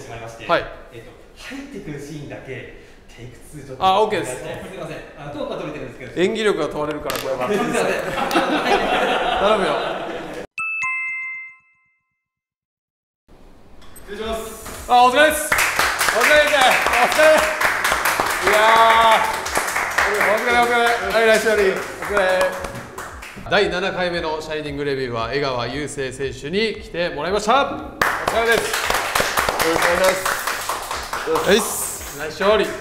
まいまして、 はい、 入ってくるシーンだけテイク2ちょっと。 あ、OK です。 すみません。トークは取れてるんですけど。 演技力が問われるからこれは。 すみません。 頼むよ。 失礼します。 あ、お疲れです。お疲れです。お疲れ。いやー、お疲れお疲れ。はい、来週よりお疲れ。第7回目のシャイニングレビューは江川雄星選手に来てもらいました。お疲れです。 よろしくお願いします。 はい、ナイス勝利。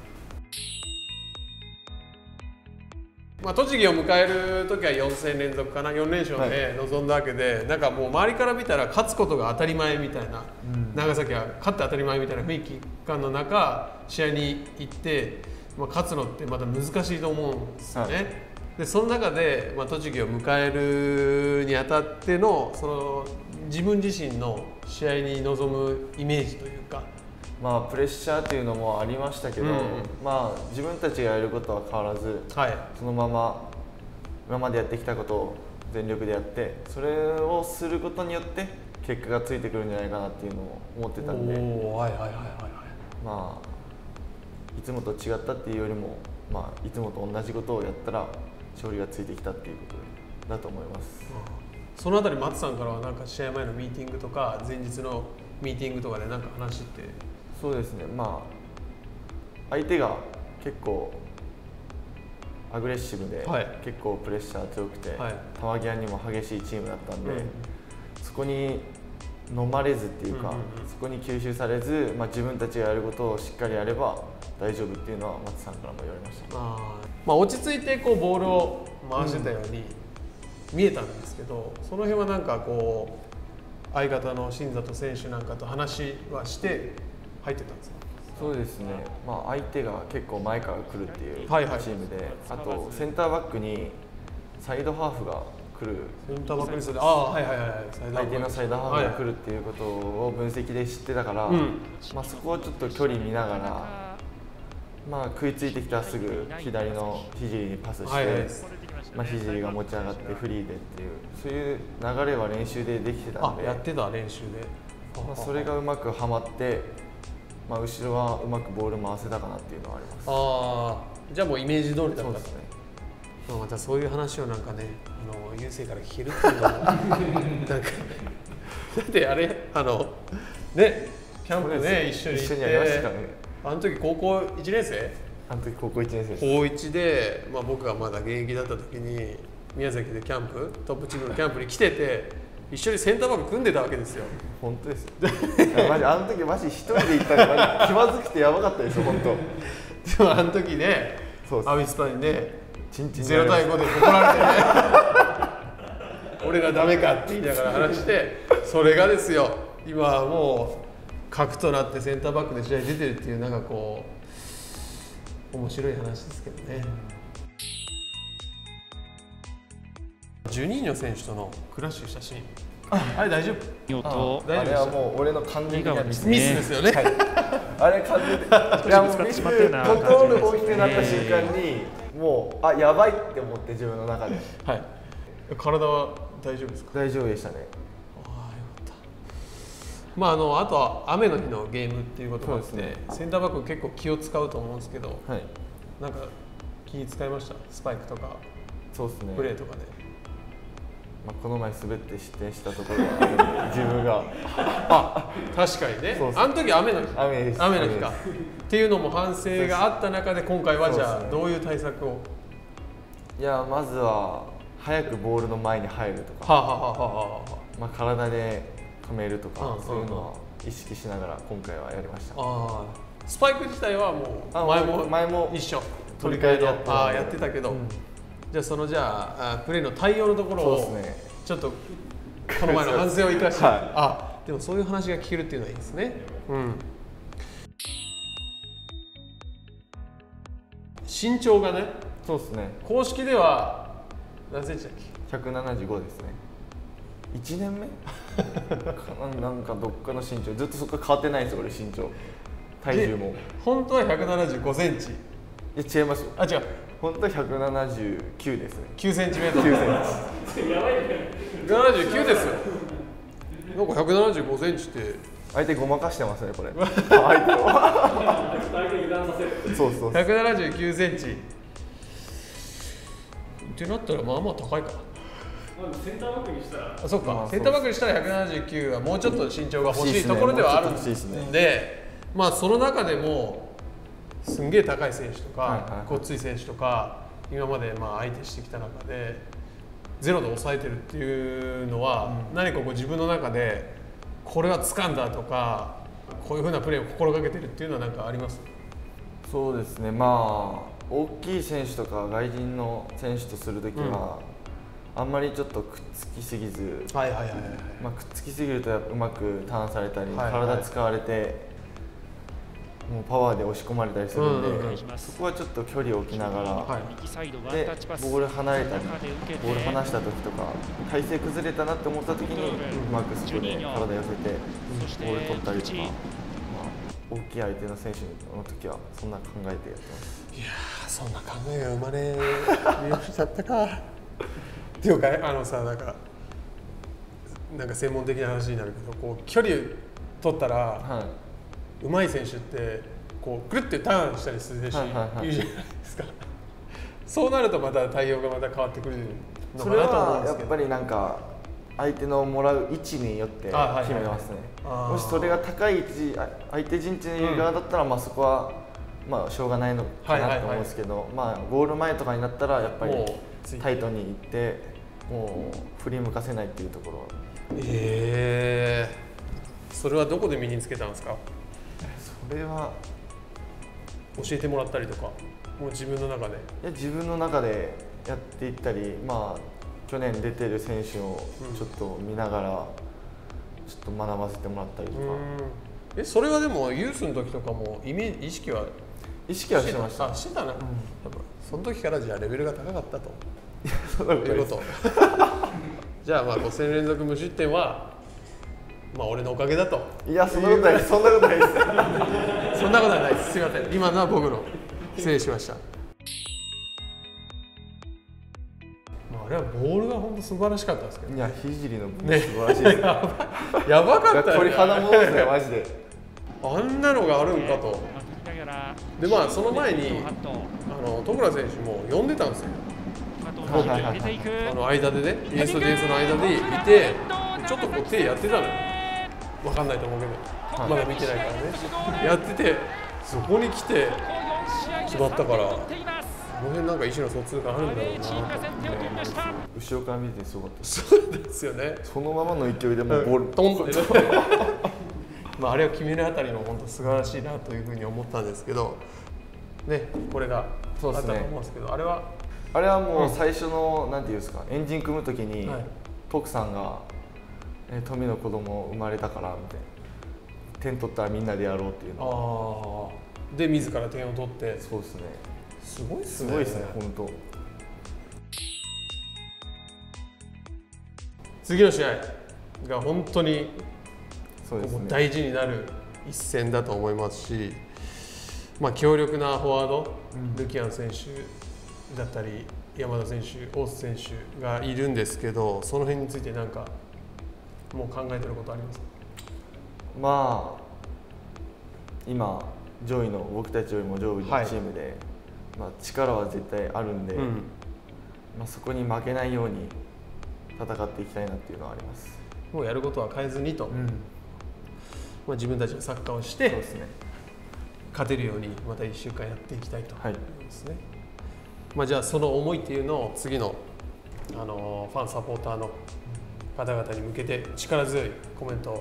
栃木を迎えるときは4戦連続かな、4連勝で臨んだわけで、なんかもう周りから見たら勝つことが当たり前みたいな、長崎は勝って当たり前みたいな雰囲気感の中、試合に行って、勝つのってまた難しいと思うんですよね。でその中で、栃木を迎えるにあたってのその自分自身の試合に臨むイメージというか、 プレッシャーというのもありましたけど、自分たちがやることは変わらず、そのまま今までやってきたことを全力でやって、それをすることによって結果がついてくるんじゃないかなっていうのを思ってたんで、いつもと違ったっていうよりも、いつもと同じことをやったら勝利がついてきたっていうことだと思います。 そのあたり松さんからはなんか試合前のミーティングとか前日のミーティングとかで何か話って？ そうですね、相手が結構アグレッシブで、結構プレッシャー強くて、球際にも激しいチームだったんで、そこに飲まれずっていうか、そこに吸収されず、自分たちがやることをしっかりやれば大丈夫っていうのは松さんからも言われました。 落ち着いてこうボールを回してたように見えたんですけど、その辺はなんかこう相方の新里選手なんかと話はして入ってたんですか？ そうですね、相手が結構前から来るっていうチームで、あとセンターバックにサイドハーフが来る、 センターバックにする、 相手のサイドハーフが来るっていうことを分析で知ってたから、そこはちょっと距離見ながら、食いついてきたらすぐ左のひじりにパスして、ひじりが持ち上がってフリーでっていう、そういう流れは練習でできてたんで、 やってた練習で、 それがうまくはまって、後ろはうまくボール回せたかなっていうのはあります。 じゃあもうイメージ通りだった。そうですね。またそういう話をなんかね、優勢から聞けるっていうのもなんかだってあれね、キャンプね一緒に行って、 やりましたね。 あの時高校1年生？ あの時高校1年生です。 高1で、僕がまだ現役だった時に宮崎でキャンプ、トップチームのキャンプに来てて。一緒にセンターバック組んでたわけですよ。 本当ですよ。あの時マジ一人で行ったら気まずくてやばかったですよ本当。 でもあの時ね、アビスパにね、0対5で怒られてね、俺らダメかって言いながら話して、それがですよ、今はもう核となってセンターバックで試合出てるっていうなんかこう面白い話ですけどね。12人の選手とのクラッシュしたシーン、あれ大丈夫？ あれはもう俺の完全なミスですよね。 あれ完全で、いやもうミス、コントロール大きくなった瞬間にもうやばいって思って自分の中で。 体は大丈夫ですか？ 大丈夫でしたね。 よかった。あとは雨の日のゲームっていうこともあって、センターバック結構気を使うと思うんですけど、なんか気使いました？スパイクとかプレーとかで。 この前滑って失点したところは自分が確かにね。あの時雨の日かっていうのも反省があった中で、今回はじゃあどういう対策を？ いや、まずは早くボールの前に入るとか、体で止めるとか、そういうのは意識しながら今回はやりました。 スパイク自体はもう前も一緒取り替えでやってたけど、じゃあプレーの対応のところをちょっとこの前の反省を生かして、でもそういう話が聞けるっていうのはいいですね。身長がね、 そうですね。 公式では何センチだっけ ？175ですね。1年目なんかどっかの身長ずっとそこから変わってないんですよ俺身長、体重も。 本当は175センチ。 違いますよ。 違う。 本当は179ですね。 9センチメートル。9センチ。179ですよ。なんか175センチって相手ごまかしてますねこれ。相手を相手油断させる。 そうそう。 179センチってなったらまあまあ高いか。 センターバックにしたら、 あ、そっか、センターバックにしたら179はもうちょっと身長が欲しいところではあるんで、まあその中でもすんげえ高い選手とかごっつい選手とか今までまあ相手してきた中でゼロで抑えてるっていうのは、何かこう自分の中でこれは掴んだとかこういうふうなプレーを心がけてるっていうのは何かあります？ そうですね、まあ大きい選手とか外人の選手とするときは、あんまりちょっとくっつきすぎず、くっつきすぎるとうまくターンされたり、体使われてもうパワーで押し込まれたりするんで、そこはちょっと距離を置きながら、でボール離れたりボール離した時とか体勢崩れたなって思った時にうまくそこで体寄せてボール取ったりとか、まあ、大きい相手の選手の時はそんな考えてやってます。 いやー、そんな考えが生まれちゃったかっていうか、なんか専門的な話になるけど、こう距離取ったら、上手い選手ってこうくるってターンしたりする選手いるじゃないですか。そうなるとまた対応がまた変わってくるのかなと思うんですけど、 それはやっぱりなんか相手のもらう位置によって決めますね。もしそれが高い位置、相手陣地のいる側だったら、まあそこはまあしょうがないのかなと思うんですけど、まあゴール前とかになったらやっぱりタイトに行ってもう振り向かせないっていうところ。 それはどこで身につけたんですか？ それは教えてもらったりとか、もう自分の中で？ いや、自分の中でやっていったり、まあ去年出てる選手をちょっと見ながらちょっと学ばせてもらったりとか。 それはでもユースの時とかも意識はしてました。 してたな。その時からじゃあレベルが高かったと。 そういうこと。じゃあまあ5戦連続無失点はまあ俺のおかげだと。 いや、そんなことないです。そんなことないです。 そんなことはないです。すみません。今のは僕の失礼しました。あれはボールが本当素晴らしかったですけど、 いや、ひじりのボール素晴らしいですね。 やばかったよね。 鳥肌もんですね、マジで。 あんなのがあるんかと。でまあその前に戸倉選手も呼んでたんですよ。間でね、ディフェンスとディフェンスの間でいて、ちょっとこう手やってたのよ。分かんないと思うけど、まだ見てないからね。やってて、そこに来て決まったから、この辺なんか意思の疎通があるんだろうなと思って。 後ろから見てすごかったです。 そうですよね。 そのままの勢いでもうボールトンとね。まああれを決めるあたりの本当素晴らしいなというふうに思ったんですけど、ね、これがあったと思うんですけど、あれはもう最初のなんていうんですか、エンジン組むときに徳さんが富の子供生まれたからみたいな、点取ったらみんなでやろうっていうので自ら点を取って。 そうですね。 すごいですね。 すごいですね、本当。 次の試合が本当にそうですね、 大事になる一戦だと思いますし、まあ、強力なフォワード、ルキアン選手だったり山田選手、大須選手がいるんですけど、その辺について何かもう考えてることありますか？ まあ今上位の僕たちよりも上位のチームで、まあ、力は絶対あるんで、まあ、そこに負けないように戦っていきたいなっていうのはあります。 もうやることは変えずにと、まあ、自分たちのサッカーをして、 そうですね、 勝てるようにまた1週間やっていきたいと思いますね。まあ、じゃあその思いっていうのを次の、ファンサポーターの方々に向けて力強いコメントを。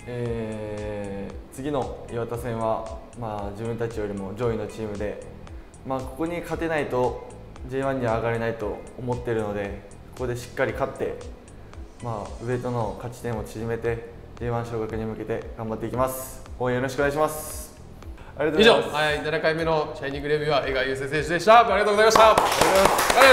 次の磐田戦は、まあ、自分たちよりも上位のチームで、まあ、ここに勝てないと J1 には上がれないと思っているので、ここでしっかり勝って、まあ、上との勝ち点を縮めて J1 昇格に向けて頑張っていきます。応援よろしくお願いします。ありがとうございます。 以上、7回目のシャイニングレビューは江川雄星選手でした。ありがとうございました。ありがとうございます。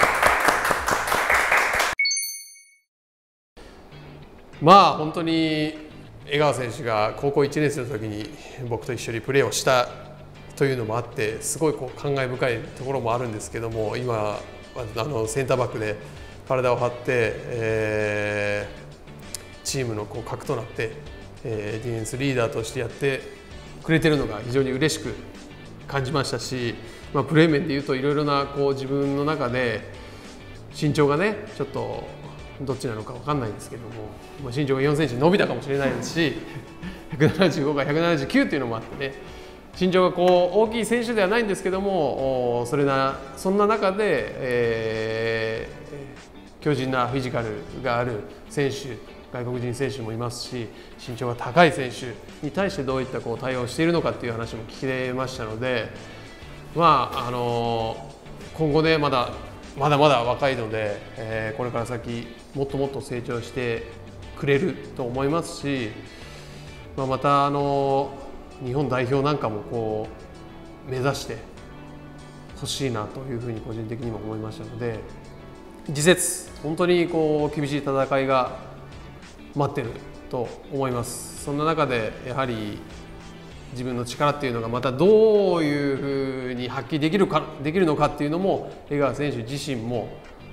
まあ本当に江川選手が高校1年生の時に僕と一緒にプレーをしたというのもあって、すごいこう感慨深いところもあるんですけども、今センターバックで体を張って、チームのこう核となって、 ディフェンスリーダーとしてやってくれてるのが非常に嬉しく感じましたし、プレー面でいうといろいろな自分の中で身長がねちょっとどっちなのか分かんないんですけども、身長が4センチ伸びたかもしれないですし175から179っていうのもあってね、身長が大きい選手ではないんですけども、そんな中で、強靭なフィジカルがある選手、外国人選手もいますし、身長が高い選手に対してどういった対応をしているのかっていう話も聞けましたので、今後ねまだまだ若いので、これから先もっともっと成長してくれると思いますし、また日本代表なんかも目指してほしいなというふうに個人的にも思いましたので、次節本当に厳しい戦いが待ってると思います。そんな中でやはり自分の力っていうのがまたどういうふうに発揮できるのかっていうのも江川選手自身も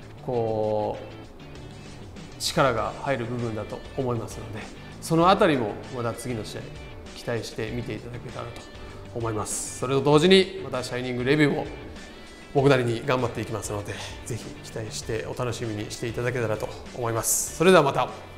力が入る部分だと思いますので、そのあたりもまた次の試合期待して見ていただけたらと思います。それと同時にまたシャイニングレビューも僕なりに頑張っていきますので、ぜひ期待してお楽しみにしていただけたらと思います。それではまた。